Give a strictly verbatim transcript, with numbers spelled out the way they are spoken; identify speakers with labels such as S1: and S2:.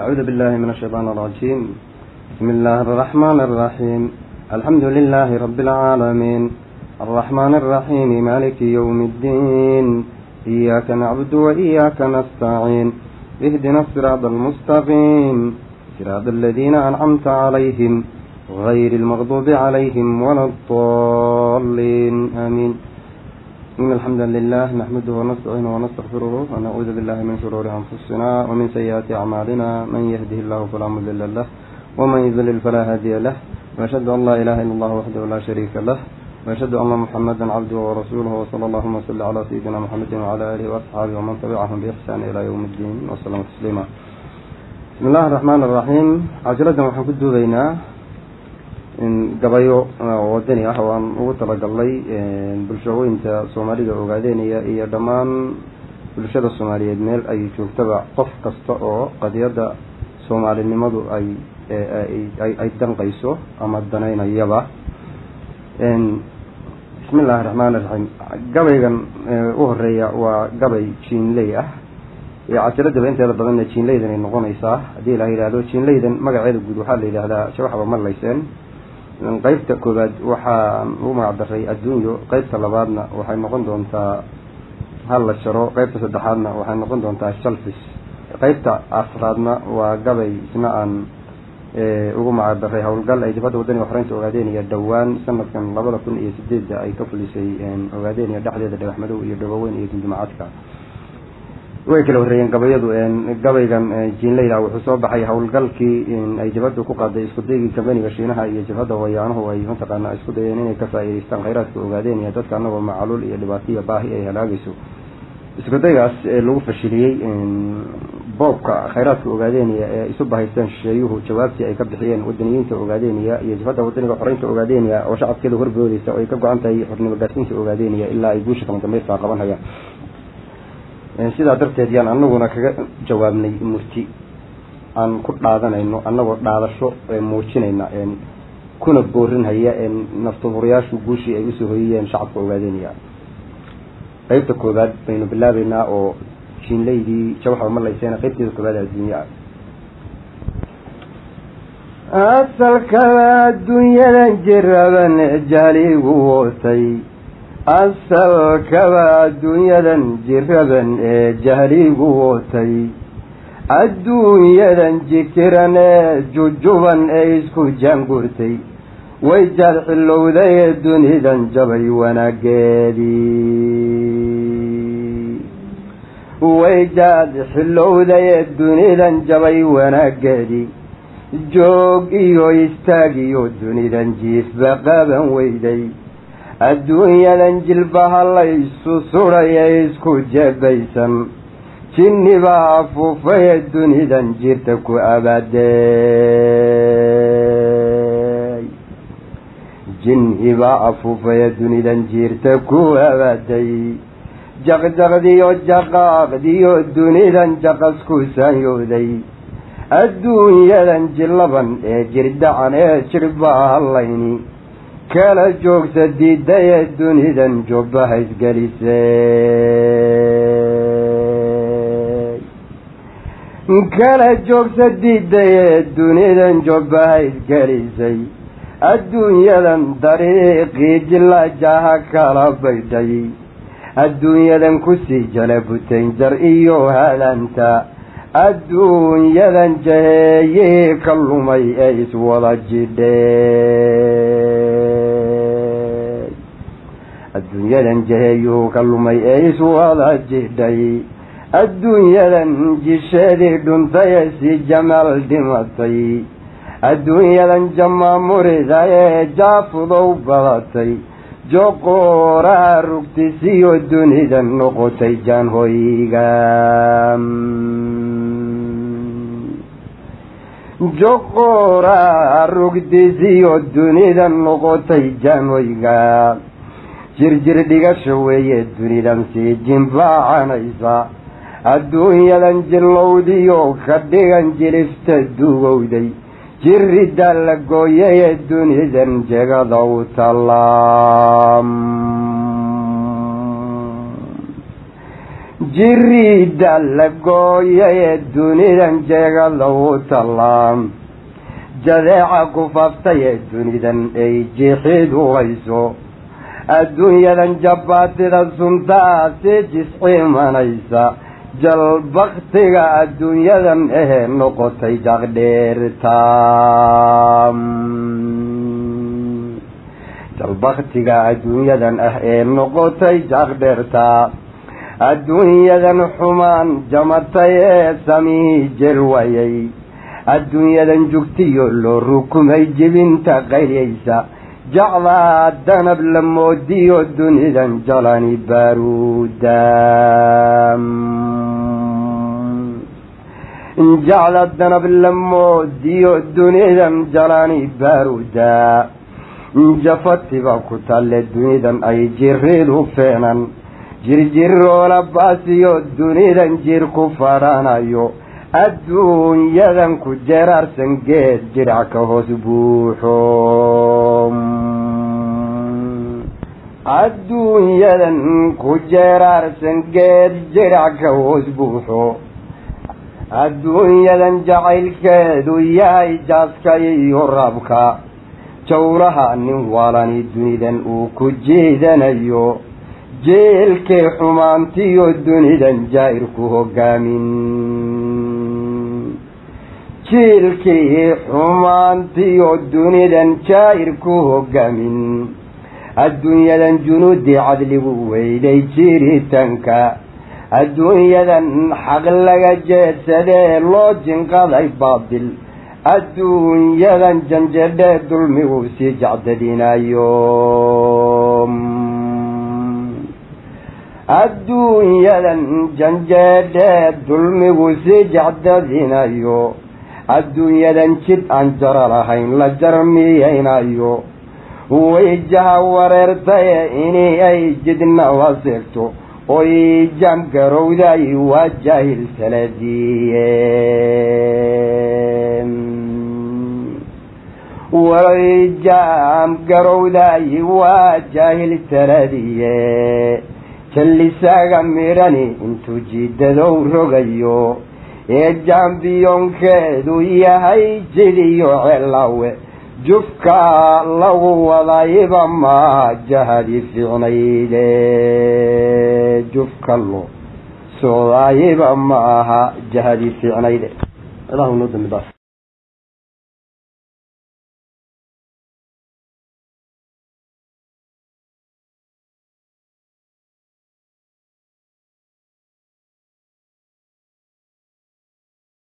S1: أعوذ بالله من الشيطان الرجيم. بسم الله الرحمن الرحيم. الحمد لله رب العالمين الرحمن الرحيم مالك يوم الدين إياك نعبد وإياك نستعين اهدنا الصراط المستقيم صراط الذين أنعمت عليهم غير المغضوب عليهم ولا الضالين آمين. إن الحمد لله نحمده ونستعينه ونستغفره ونعوذ بالله من شرور أنفسنا ومن سيئات أعمالنا من يهده الله فلا مضل له ومن يضلل فلا هادي له وأشهد أن لا إله إلا الله وحده لا شريك له وأشهد أن محمدا عبده ورسوله وصلى الله وسلم على سيدنا محمد وعلى آله وأصحابه ومن تبعهم بإحسان إلى يوم الدين وسلم تسليما. بسم الله الرحمن الرحيم. عجلة waxaan ku duubaynaa in gabayo wadani ah oo aan ugu talagalay bulshooyinka Soomaaliga ogaadeenaya iyo dhammaan bulshada Soomaaliyeed meel ay joogtaba qof kasta oo qadiyada Soomaalinimadu ay ay ay danqayso ama danaynayaba. Bismillahir Rahmanir Rahim. Gabaygan u horeeya waa gabay Jiinley ah. ee cajalada inteeda badan Jiinleydan ay noqonaysaa hadii la yiraahdo Jiinleydan magaceeda guud waxa la yiraahdaa shabaxba ma layseen. qaybta koobaad waxaan u magacdaray adduunyo, qaybta labaadna waxay noqon doontaa hal la jaro, qaybta saddexaadna waxay noqon doontaa shalfis, qaybta afraadna waa gabay isna aan ugu magacdaray howlgal ay dibadda wadaniga xoreynta ogaadeenaya dhowaan sanadkan labada kun iyo sideed ay ka fulisay ogaadeenaya dhexdeeda dhagax madow iyo dhawaweyn iyo dindimacadka. way kala horeeyeen gabayadu gabaygan Jiinleyda wuxuu soo baxay howlgalkii ay dibadda ku qaaday isku dayga kabaniga Shiinaha iyo jabhada wayaanuhu ay mataqaana isku dayeen inay ka faa'iideystaan kheyraadka ogaadeen iyo dadka anagoo macluul iyo dhibaatooyin baahi ay halaagayso. isku daygaas lagu fashiliyay boobka kheyraadka ogaadeen ee isu bahaystaan shisheeyuhu jawaabtii ay ka bixiyeen wadaniyiinta ogaadeen iyo jabhada wadaniga xoreynta ogaadeen oo shacabkeeda horboodaysa oo ay ka go'an tahay xornimo gaarsiinta ogaadeen ilaa ay guusha kama dambaysta qabanayaan. sidaa darteed yaan anaguna kaga jawaabnay murti aan ku dhaadanayno anagoo dhaadasho muujinayna kuna boorinaya naftuuriyaashu guushii ay usoo hoyiyeen shacabka ogaadeenaya. qaybta koobaad baynu bilaabaynaa oo Jiinleydii jawaxa ma layseen qaybteeda koobaad adduunyo ah. asalka adduunyada jiraban jaligu wootay asalkaba adduunyadan jiraban ee jahligu wootay adduunyadan jikiran ee jujuban ee isku jaangurtay way jaad xilowday ee dunidan jabay wanaageedii way jaad xilowday ee dunidan jabay wanaageedii joog iyo istaag iyo dunidan jiifba qaban weyday adduunyadan jilbaha laysu suraya isku jebaysan jinnibaa afuufay dunidan jirta ku abaaday jinnibaa afuufay dunidan jirta ku abaaday jaqjaqdiyo jaqaaqdiyo dunidan jaqasku saanyooday adduunyadan jilaban ee jirdacan ee jirbaa hallayni kala joogta diiday ee dunidan joobaha isgelisay kala joogta diiday ee dunidan joobaha isgelisay adduunyadan dariiqii jilaajaha kala baydhay adduunyadan kusii jala butayn jar iyo halanta adduunyadan jaheeyey ka lumay ee iswada jidhay adduunyadan jaheeyuu ka lumay ee iswada jidhay adduunyadan jisheedii dhuntay ee si jamaal dhimatay adduunyadan jamaamurida ee jaafudow badatay joqooraha rugtisiyo dunidan noqotay jaanhoyga joqooraha rugtisiyo dunidan noqotay jaanhoyga jirjir dhigasho weeye dunidan sii jimbaacanaysa adduunyadan jilowdiyo ka dhigan jilifta dugowday jirida la gooyay ee dunidan jegada u tallaam جريد اللقوية الدنيا جيغا لو تلام جذيعة كفافتي الدنيا اي جيحيد وغيسو الدنيا جبات السنتا سيجسعي منيسا جل بختيغا الدنيا ايه نقطي جاقدير تام جل بختيغا الدنيا ايه نقطي جاقدير تام الدنيا حمان جمتي سمي جلويي الدنيا جوكتي يولو ركمي جبنت غيريسا جعل الدنب لمودي الدنيا جلاني بارودا جعل الدنب لمودي الدنيا جلاني بارودا جفت باكوتا الدنيا اي جريلو فينا جرجرو لباسيو الدنيا جير كفرانايو الدنيا كجرار سنجيت جرعك هسبوحهم الدنيا كجرار سنجيت جرعك هسبوحو الدنيا جعل كدو يا إجازك يربك جورها نوالاني الدنيا وكجيدنا يو جيلك حمانتي الدنيا جايركو هقامين جيلك حمانتي الدنيا جايركو هقامين الدنيا جنود عدل ويلي جيري تنكا الدنيا حقلق جسدي لوجن قضي باطل الدنيا جنجد دلمي وسيجعد دينا يوم الدنيا جنجد دلمي وسيجعد دينا يوم الدنيا شد أنجر لهين لجرميين يوم ويجها وررتي إني أي جدنا وصفتو ويجام قرودا يواجه السلدين ويجام قرودا يواجه السلدين كاللي ساقا ميراني انتو جيددو رغيو يجام بيون كيدو يهي جديو علاوه جفكا لو وضايبا ما جهدي في عنيدي جفكا لو سوضايبا ما جهدي في عنيدي اللهم نود النباس